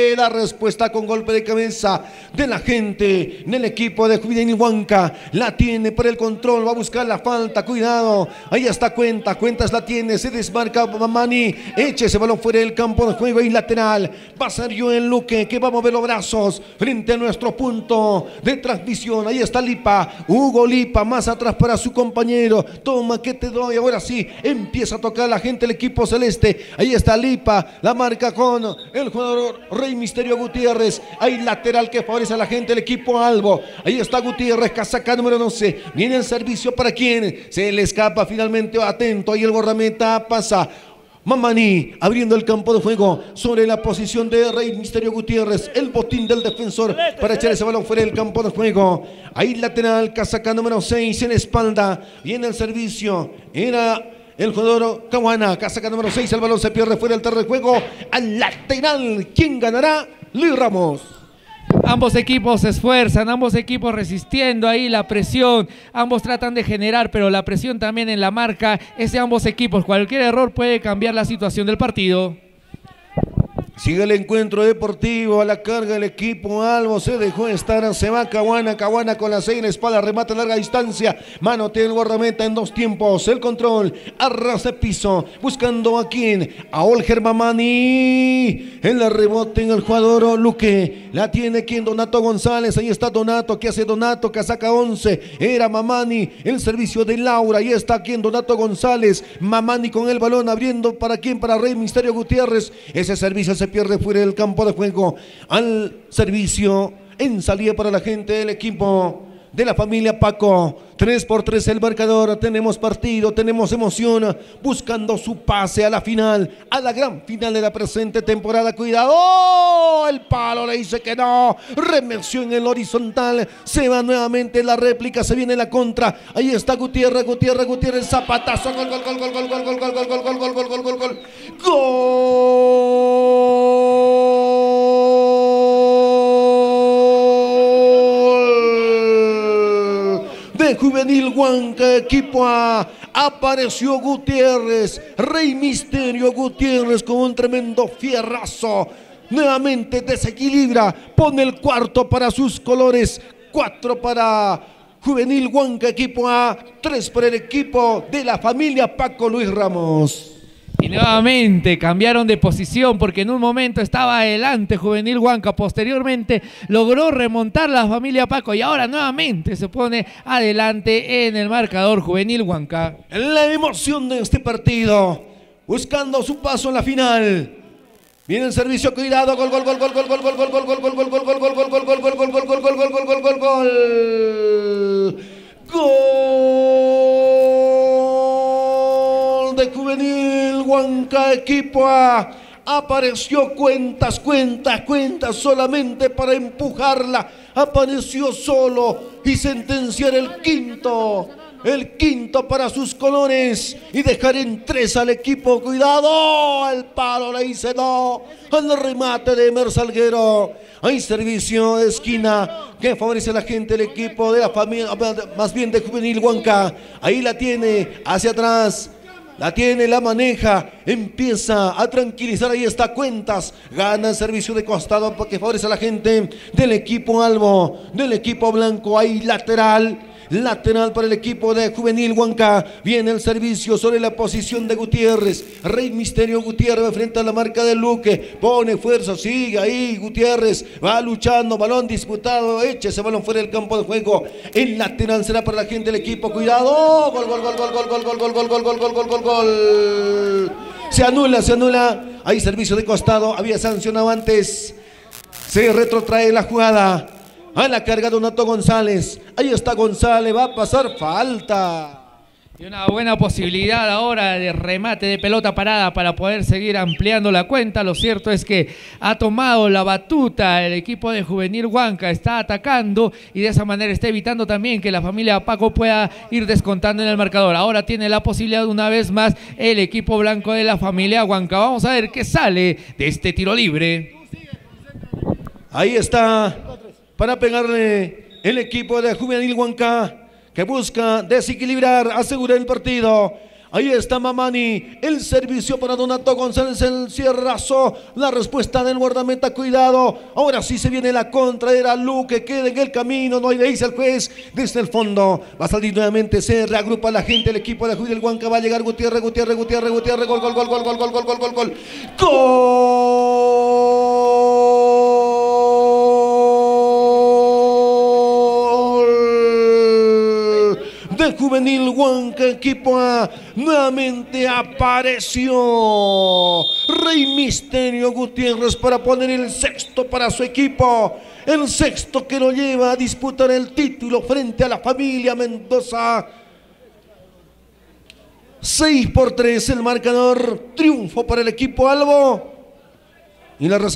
viene la respuesta con golpe de cabeza de la gente del equipo de Juvenil Huanca. La tiene por el control, va a buscar la falta, cuidado. Ahí está Cuentas la tiene, se desmarca Mamani, echa ese balón fuera del campo de juego y lateral. Va a ser Joel Luque que va a mover los brazos frente a nuestro punto de transmisión. Ahí está Lipa, Hugo Lipa, más atrás para su compañero. Toma que te doy, ahora sí, empieza a tocar la gente del equipo celeste. Ahí está Lipa, la marca con el jugador Rey Misterio Gutiérrez. Hay lateral que favorece a la gente del equipo Albo. Ahí está Gutiérrez, casaca número 12. Viene el servicio para quien se le escapa finalmente, atento. Ahí el guardameta pasa. Mamani abriendo el campo de juego sobre la posición de Rey Misterio Gutiérrez, el botín del defensor para echar ese balón fuera del campo de juego. Ahí lateral, casaca número 6 en la espalda. Viene el servicio, era el jugador Caguana, casaca número 6, el balón se pierde fuera del terreno de juego. Al lateral, ¿quién ganará? Luis Ramos. Ambos equipos se esfuerzan, ambos equipos resistiendo ahí la presión, ambos tratan de generar, pero la presión también en la marca es de ambos equipos. Cualquier error puede cambiar la situación del partido. Sigue el encuentro deportivo, a la carga el equipo Albo, se dejó estar, se va Caguana con la 6 en la espalda, remate a larga distancia, mano tiene el guardameta en dos tiempos, el control, arras de piso, buscando a quién, a Olger Mamani, en la rebote en el jugador Luque, la tiene quien, Donato González, ahí está Donato, ¿qué hace Donato? Casaca 11, era Mamani, el servicio de Laura, ahí está quien, Donato González, Mamani con el balón, abriendo para quién, para Rey Misterio Gutiérrez, ese servicio se pierde fuera del campo de juego. Al servicio en salida para la gente del equipo de la familia Paco. 3-3 el marcador. Tenemos partido, tenemos emoción, buscando su pase a la final, a la gran final de la presente temporada. Cuidado, ¡oh! El palo le dice que no. Remerció en el horizontal. Se va nuevamente la réplica, se viene la contra. Ahí está Gutiérrez, zapatazo, gol. De Juvenil Huanca, equipo A, apareció Gutiérrez, Rey Misterio Gutiérrez con un tremendo fierrazo, nuevamente desequilibra, pone el cuarto para sus colores, 4 para Juvenil Huanca, equipo A, 3 para el equipo de la familia Paco Luis Ramos. Y nuevamente cambiaron de posición porque en un momento estaba adelante Juvenil Huanca, posteriormente logró remontar la familia Paco y ahora nuevamente se pone adelante en el marcador Juvenil Huanca. La emoción de este partido, buscando su paso en la final. Viene el servicio, cuidado, gol de Juvenil Huanca, equipo A. Apareció Cuentas solamente para empujarla. Apareció solo y sentenciar el quinto para sus colores y dejar en 3 al equipo. Cuidado, el palo le dice no al remate de Emer Salguero. Hay servicio de esquina que favorece a la gente del equipo de la familia, más bien de Juvenil Huanca. Ahí la tiene hacia atrás. La tiene, la maneja, empieza a tranquilizar, ahí está Cuentas, gana el servicio de costado porque favorece a la gente del equipo Albo, del equipo blanco, ahí lateral para el equipo de Juvenil Huanca, viene el servicio sobre la posición de Gutiérrez, Rey Misterio Gutiérrez frente a la marca de Luque, pone fuerza, sigue ahí Gutiérrez, va luchando, balón disputado, echa ese balón fuera del campo de juego, el lateral será para la gente del equipo, cuidado, gol, se anula, hay servicio de costado, había sancionado antes, se retrotrae la jugada. A la carga de Donato González. Ahí está González, va a pasar falta. Y una buena posibilidad ahora de remate de pelota parada para poder seguir ampliando la cuenta. Lo cierto es que ha tomado la batuta el equipo de Juvenil Huanca, está atacando y de esa manera está evitando también que la familia Paco pueda ir descontando en el marcador. Ahora tiene la posibilidad una vez más el equipo blanco de la familia Huanca. Vamos a ver qué sale de este tiro libre. Ahí está para pegarle el equipo de Juvenil Huanca que busca desequilibrar, asegurar el partido. Ahí está Mamani, el servicio para Donato González, el cierrazo, la respuesta del guardameta, cuidado, ahora sí se viene la contra, era Lu que queda en el camino, no hay, le dice al juez, desde el fondo, va a salir nuevamente, se reagrupa la gente, el equipo de Juvenil Huanca, va a llegar Gutiérrez, gol, de Juvenil Huanca, equipo A, nuevamente apareció Rey Misterio Gutiérrez para poner el sexto para su equipo, el sexto que lo lleva a disputar el título frente a la familia Mendoza. 6-3 el marcador, triunfo para el equipo albo y la